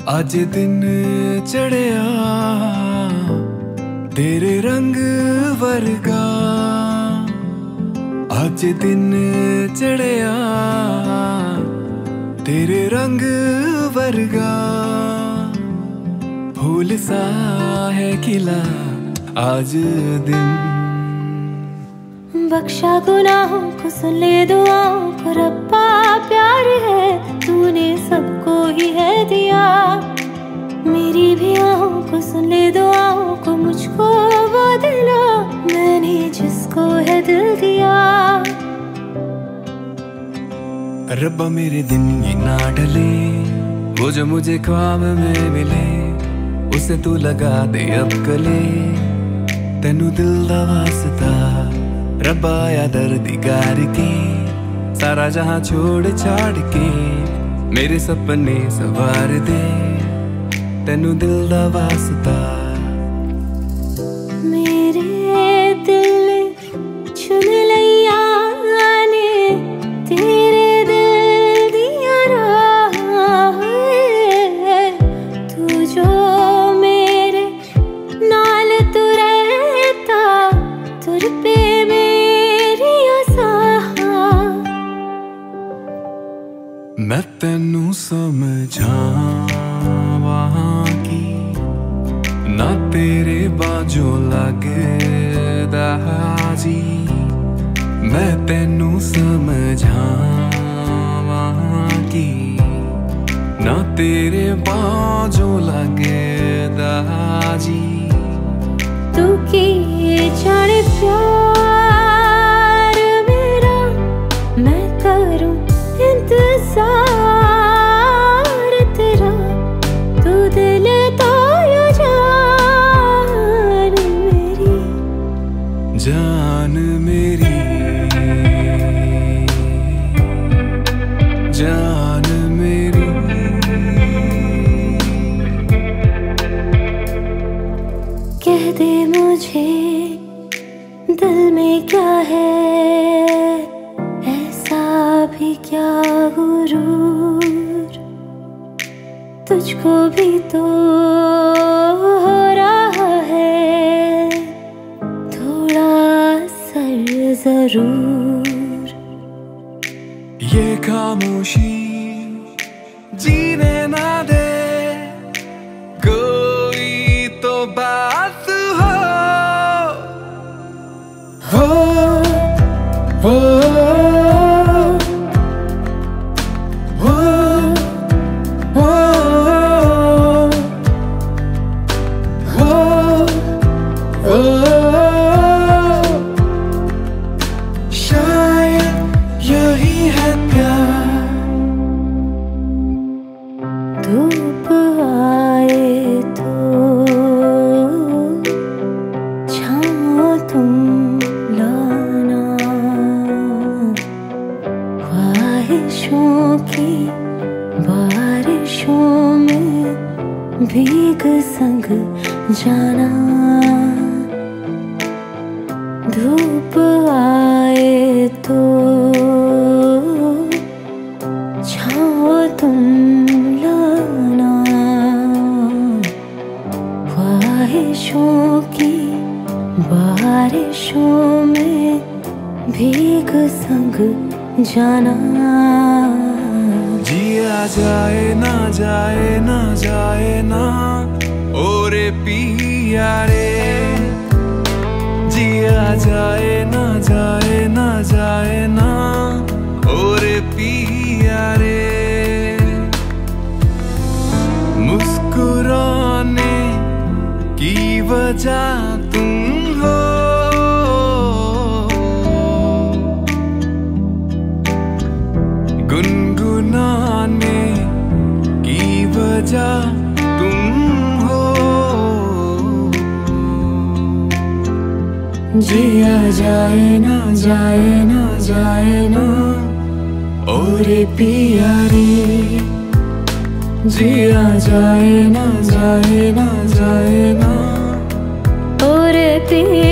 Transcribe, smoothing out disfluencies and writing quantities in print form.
आज दिन चढ़िया तेरे रंग वर्गा, आज दिन चढ़िया तेरे रंग वर्गा, फूल सा है खिला आज दिन। बख्शा गुनाहों को, सुन ले दुआओं को, रब्बा प्यार है तूने सबको ही है दिया। मेरी भी आहों को, सुन ले दुआओं को, मुझको वो दिला मैंने जिसको है दिल दिया। रब्बा मेरे दिन ये ना ढले, वो जो मुझे ख्वाब में मिले उसे तू लगा दे अब गले। तेनू दिल दा वास्ता रब्बा आया दर्दिगार के, सारा जहां छोड़ छाड़ के मेरे सपने सवार दे। तेनू दिल दा वास्ता मेरे दिल चुन लिया ने, तेरे दिल दिया राह है। तू जो मेरे नाल तू रहता, तुर पे मेरी आसा। मैं तेनू समझावां की ना तेरे बाजो लगदा जी। मैं तेनू समझावां की ना तेरे बाजो लगदा जी। तू की जाने प्यार मेरा, मैं करूं इंतजार तेरा। तू दिल तो यो जान मेरी, जान मेरी, जान मेरी। कह दे मुझे दिल में क्या है, ऐसा भी क्या गुरूर। तुझको भी तो हो रहा है थोड़ा असर जरूर। ये खामोशी जीने ना दे, कोई तो बात हो हो हो शायद यही है प्यार। धूप आए तो छाओ तुम लाना, ख्वाहिशों की बारिशों में भीग संग जाना। धूप आए तो छाओ तुम लाना, ख्वाहिशों की बारिशों में भीग संग जाना। जिया जाए ना जाए ना जाए ना ओरे पिया रे। जिया जाए ना जाए ना जाए ना ओरे पिया रे। मुस्कुराने की वजह तुम हो, गुनगुनाने की वजह तुम हो। जिया जाए ना जाए ना जाए ना ओरे पिया रे। जिया जाए ना जाए ना जाए ना ओरे पिया।